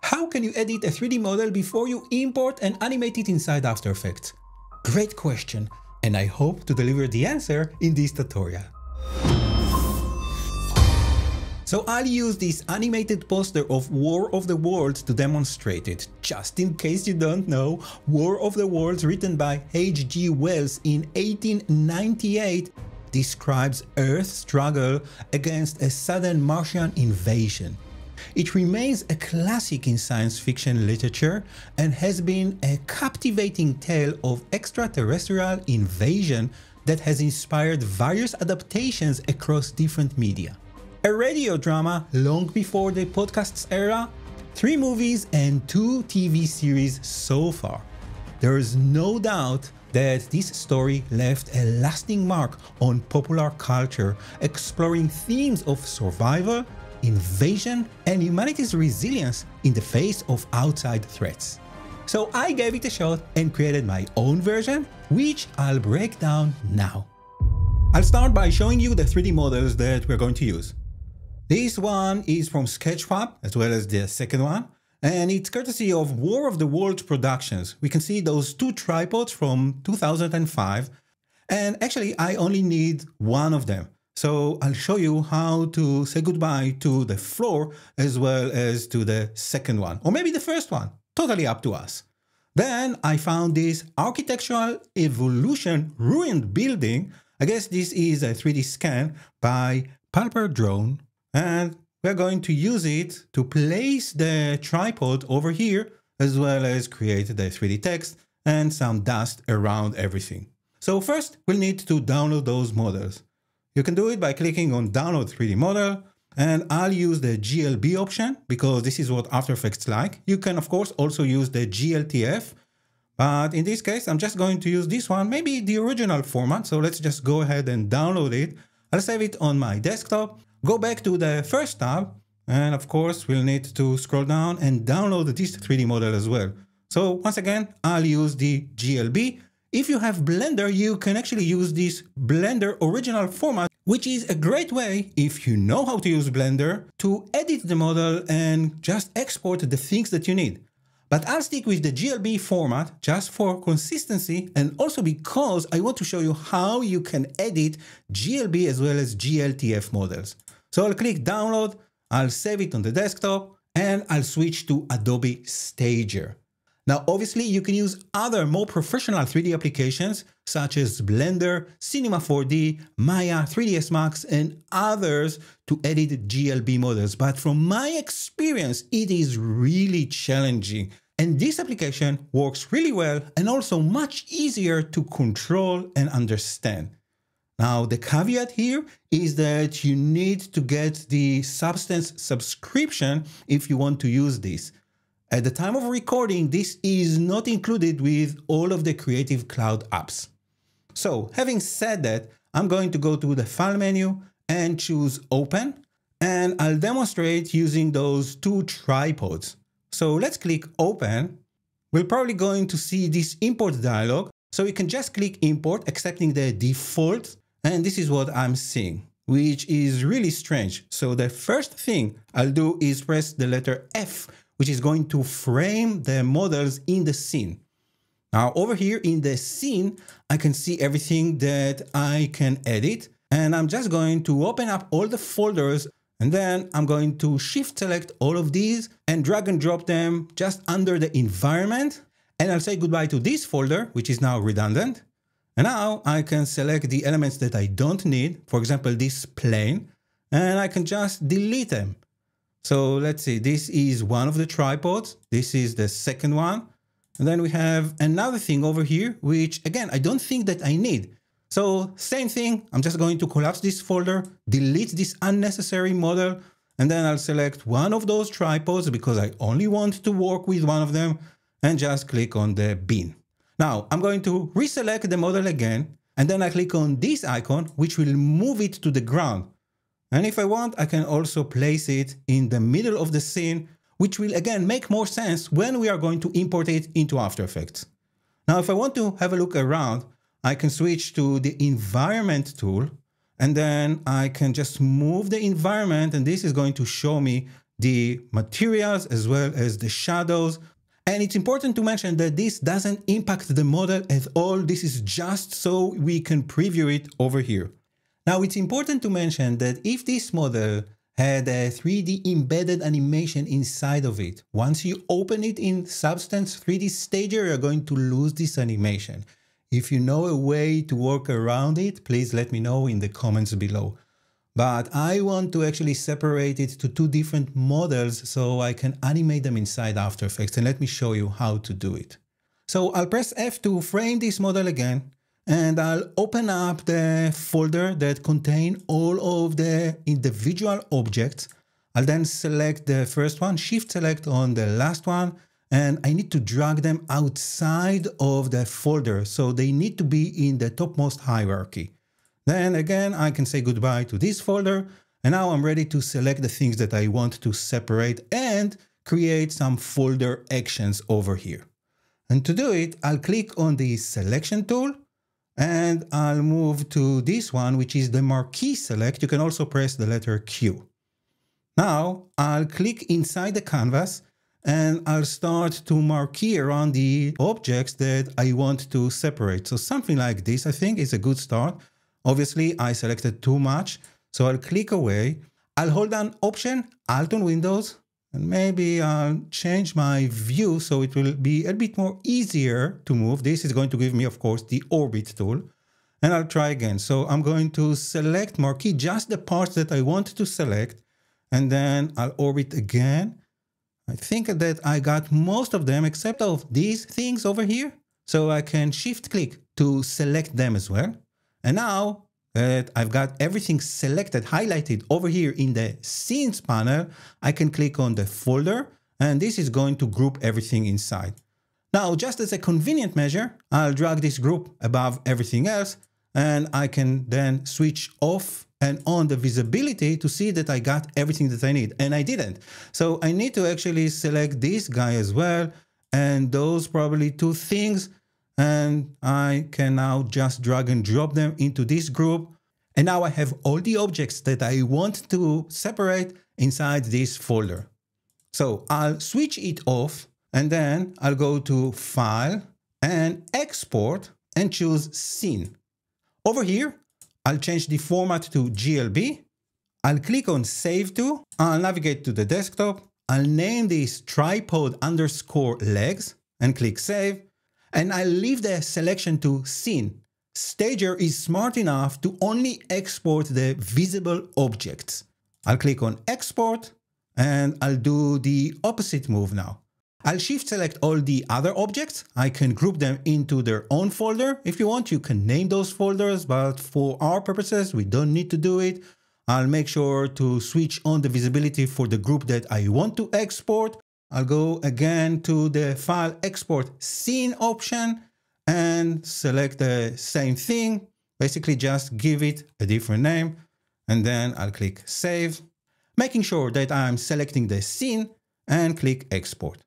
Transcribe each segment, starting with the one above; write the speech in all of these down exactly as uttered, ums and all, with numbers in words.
How can you edit a three D model before you import and animate it inside After Effects? Great question, and I hope to deliver the answer in this tutorial. So I'll use this animated poster of War of the Worlds to demonstrate it. Just in case you don't know, War of the Worlds, written by H G Wells in eighteen ninety-eight, describes Earth's struggle against a sudden Martian invasion. It remains a classic in science fiction literature and has been a captivating tale of extraterrestrial invasion that has inspired various adaptations across different media. A radio drama long before the podcast's era, three movies and two T V series so far. There is no doubt that this story left a lasting mark on popular culture, exploring themes of survival, invasion, and humanity's resilience in the face of outside threats. So I gave it a shot and created my own version, which I'll break down now. I'll start by showing you the three D models that we're going to use. This one is from Sketchfab, as well as the second one, and it's courtesy of War of the Worlds Productions. We can see those two tripods from two thousand five, and actually I only need one of them. So I'll show you how to say goodbye to the floor as well as to the second one, or maybe the first one, totally up to us. Then I found this architectural evolution ruined building. I guess this is a three D scan by Palper Drone, and we're going to use it to place the tripod over here, as well as create the three D text and some dust around everything. So first we'll need to download those models. You can do it by clicking on Download three D Model, and I'll use the G L B option because this is what After Effects like. You can of course also use the G L T F, but in this case I'm just going to use this one, maybe the original format. So let's just go ahead and download it. I'll save it on my desktop, go back to the first tab, and of course we'll need to scroll down and download this three D model as well. So once again, I'll use the G L B. If you have Blender, you can actually use this Blender original format, which is a great way, if you know how to use Blender, to edit the model and just export the things that you need. But I'll stick with the G L B format just for consistency, and also because I want to show you how you can edit G L B as well as G L T F models. So I'll click Download, I'll save it on the desktop, and I'll switch to Adobe Stager. Now, obviously, you can use other more professional three D applications such as Blender, Cinema four D, Maya, three D S Max, and others to edit G L B models. But from my experience, it is really challenging. And this application works really well and also much easier to control and understand. Now, the caveat here is that you need to get the Substance subscription if you want to use this. At the time of recording, this is not included with all of the Creative Cloud apps. So having said that, I'm going to go to the File menu and choose Open, and I'll demonstrate using those two tripods. So let's click Open. We're probably going to see this import dialog, so you can just click Import, accepting the default, and this is what I'm seeing, which is really strange. So the first thing I'll do is press the letter F, which is going to frame the models in the scene. Now over here in the scene, I can see everything that I can edit, and I'm just going to open up all the folders, and then I'm going to shift select all of these and drag and drop them just under the environment. And I'll say goodbye to this folder, which is now redundant. And now I can select the elements that I don't need, for example, this plane, and I can just delete them. So let's see, this is one of the tripods. This is the second one. And then we have another thing over here, which again, I don't think that I need. So same thing, I'm just going to collapse this folder, delete this unnecessary model, and then I'll select one of those tripods because I only want to work with one of them, and just click on the bin. Now I'm going to reselect the model again, and then I click on this icon, which will move it to the ground. And if I want, I can also place it in the middle of the scene, which will again make more sense when we are going to import it into After Effects. Now, if I want to have a look around, I can switch to the environment tool, and then I can just move the environment, and this is going to show me the materials as well as the shadows. And it's important to mention that this doesn't impact the model at all. This is just so we can preview it over here. Now, it's important to mention that if this model had a three D embedded animation inside of it, once you open it in Substance three D Stager, you're going to lose this animation. If you know a way to work around it, please let me know in the comments below. But I want to actually separate it to two different models so I can animate them inside After Effects, and let me show you how to do it. So I'll press F to frame this model again, and I'll open up the folder that contains all of the individual objects. I'll then select the first one, shift select on the last one, and I need to drag them outside of the folder, so they need to be in the topmost hierarchy. Then again, I can say goodbye to this folder, and now I'm ready to select the things that I want to separate and create some folder actions over here. And to do it, I'll click on the selection tool, and I'll move to this one, which is the marquee select. You can also press the letter Q. Now I'll click inside the canvas, and I'll start to marquee around the objects that I want to separate. So something like this, I think, is a good start. Obviously, I selected too much, so I'll click away. I'll hold down Option, Alt on Windows, and maybe I'll change my view so it will be a bit more easier to move. This is going to give me, of course, the Orbit tool. And I'll try again. So I'm going to select marquee just the parts that I want to select, and then I'll orbit again. I think that I got most of them except of these things over here. So I can shift click to select them as well. And now that I've got everything selected, highlighted over here in the Scenes panel, I can click on the folder, and this is going to group everything inside. Now, just as a convenient measure, I'll drag this group above everything else, and I can then switch off and on the visibility to see that I got everything that I need, and I didn't. So I need to actually select this guy as well, and those probably two things, and I can now just drag and drop them into this group. And now I have all the objects that I want to separate inside this folder. So I'll switch it off, and then I'll go to File and Export and choose Scene. Over here, I'll change the format to G L B. I'll click on Save To. I'll navigate to the desktop. I'll name this tripod underscore legs and click Save. And I'll leave the selection to Scene. Stager is smart enough to only export the visible objects. I'll click on Export, and I'll do the opposite move now. I'll shift select all the other objects. I can group them into their own folder. If you want, you can name those folders, but for our purposes, we don't need to do it. I'll make sure to switch on the visibility for the group that I want to export. I'll go again to the File Export Scene option and select the same thing. Basically just give it a different name, and then I'll click Save, making sure that I'm selecting the scene and click Export.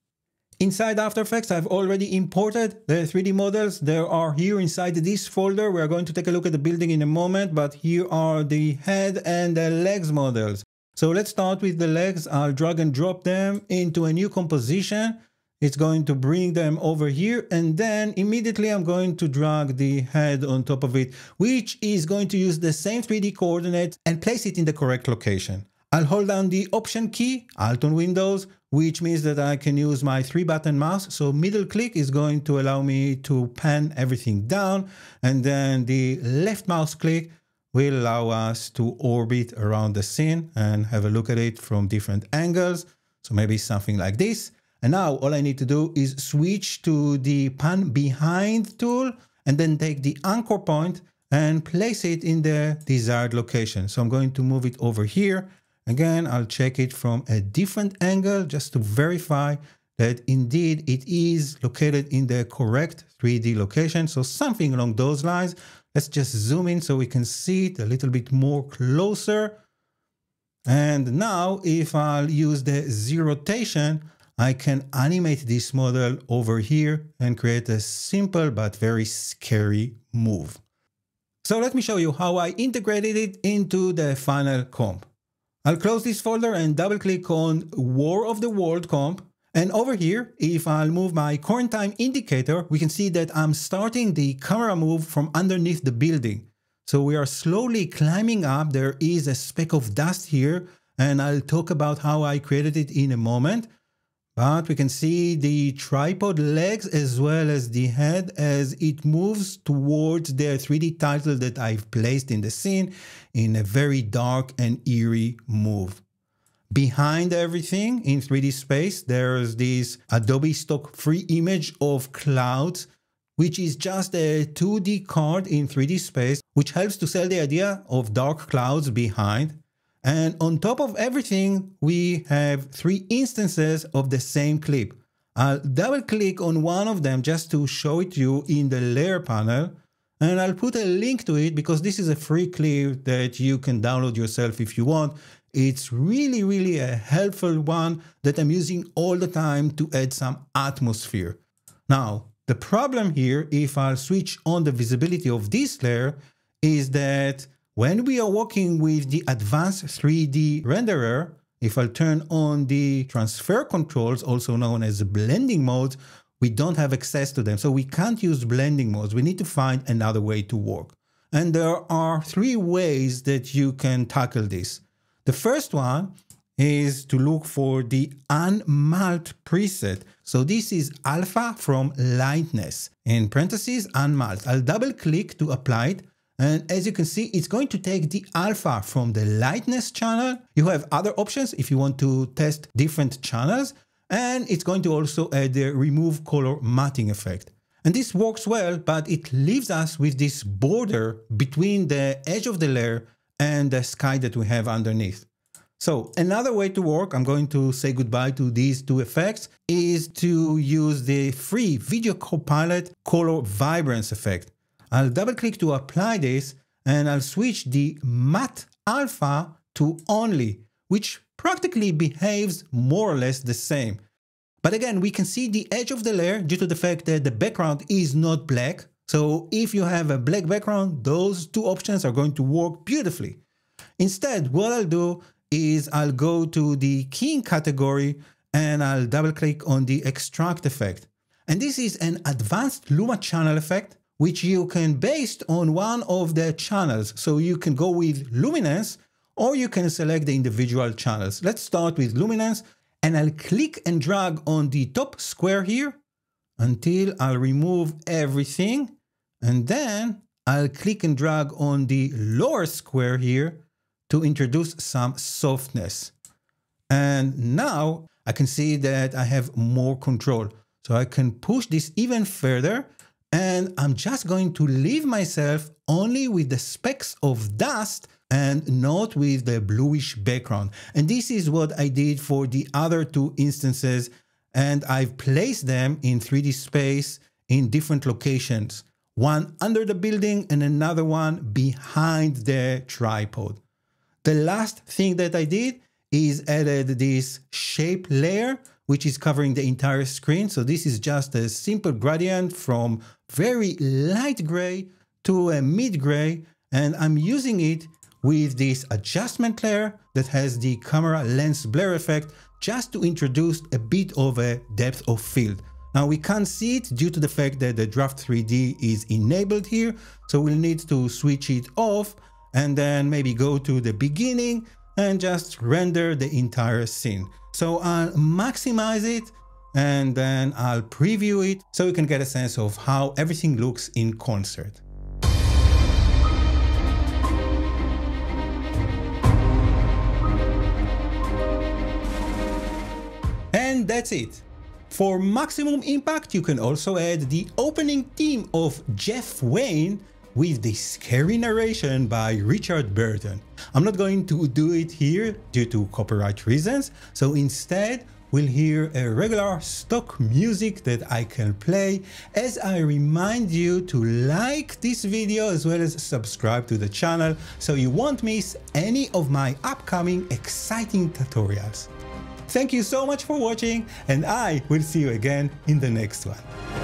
Inside After Effects, I've already imported the three D models. They are here inside this folder. We're going to take a look at the building in a moment, but here are the head and the legs models. So let's start with the legs. I'll drag and drop them into a new composition. It's going to bring them over here, and then immediately I'm going to drag the head on top of it, which is going to use the same three D coordinates and place it in the correct location. I'll hold down the Option key, Alt on Windows, which means that I can use my three button mouse. So middle click is going to allow me to pan everything down, and then the left mouse click will allow us to orbit around the scene and have a look at it from different angles. So maybe something like this. And now all I need to do is switch to the pan behind tool, and then take the anchor point and place it in the desired location. So I'm going to move it over here. Again, I'll check it from a different angle just to verify that indeed it is located in the correct three D location. So something along those lines. Let's just zoom in so we can see it a little bit more closer. And now if I'll use the Z rotation, I can animate this model over here and create a simple but very scary move. So let me show you how I integrated it into the final comp. I'll close this folder and double click on War of the World comp. And over here, if I'll move my current time indicator, we can see that I'm starting the camera move from underneath the building. So we are slowly climbing up. There is a speck of dust here, and I'll talk about how I created it in a moment. But we can see the tripod legs as well as the head as it moves towards the three D title that I've placed in the scene in a very dark and eerie move. Behind everything in three D space, there's this Adobe stock free image of clouds, which is just a two D card in three D space, which helps to sell the idea of dark clouds behind. And on top of everything, we have three instances of the same clip. I'll double click on one of them just to show it to you in the layer panel. And I'll put a link to it because this is a free clip that you can download yourself if you want. It's really, really a helpful one that I'm using all the time to add some atmosphere. Now, the problem here, if I'll switch on the visibility of this layer, is that when we are working with the advanced three D renderer, if I'll turn on the transfer controls, also known as blending modes, we don't have access to them. So we can't use blending modes. We need to find another way to work. And there are three ways that you can tackle this. The first one is to look for the unmalt preset. So this is alpha from lightness, in parentheses, unmalt. I'll double click to apply it. And as you can see, it's going to take the alpha from the lightness channel. You have other options if you want to test different channels. And it's going to also add the remove color matting effect. And this works well, but it leaves us with this border between the edge of the layer and the sky that we have underneath. So another way to work, I'm going to say goodbye to these two effects, is to use the free Video Copilot color vibrance effect. I'll double click to apply this and I'll switch the matte alpha to only, which practically behaves more or less the same. But again, we can see the edge of the layer due to the fact that the background is not black. So if you have a black background, those two options are going to work beautifully. Instead, what I'll do is I'll go to the keying category and I'll double click on the extract effect. And this is an advanced Luma channel effect, which you can base on one of the channels. So you can go with luminance or you can select the individual channels. Let's start with luminance and I'll click and drag on the top square here until I'll remove everything. And then I'll click and drag on the lower square here to introduce some softness. And now I can see that I have more control. So I can push this even further. And I'm just going to leave myself only with the specks of dust and not with the bluish background. And this is what I did for the other two instances. And I've placed them in three D space in different locations. One under the building and another one behind the tripod. The last thing that I did is added this shape layer, which is covering the entire screen. So this is just a simple gradient from very light gray to a mid gray. And I'm using it with this adjustment layer that has the camera lens blur effect just to introduce a bit of a depth of field. Now we can't see it due to the fact that the Draft three D is enabled here. So we'll need to switch it off and then maybe go to the beginning and just render the entire scene. So I'll maximize it and then I'll preview it so you can get a sense of how everything looks in concert. And that's it. For maximum impact, you can also add the opening theme of Jeff Wayne with the scary narration by Richard Burton. I'm not going to do it here due to copyright reasons, so instead we'll hear a regular stock music that I can play as I remind you to like this video as well as subscribe to the channel so you won't miss any of my upcoming exciting tutorials. Thank you so much for watching and I will see you again in the next one.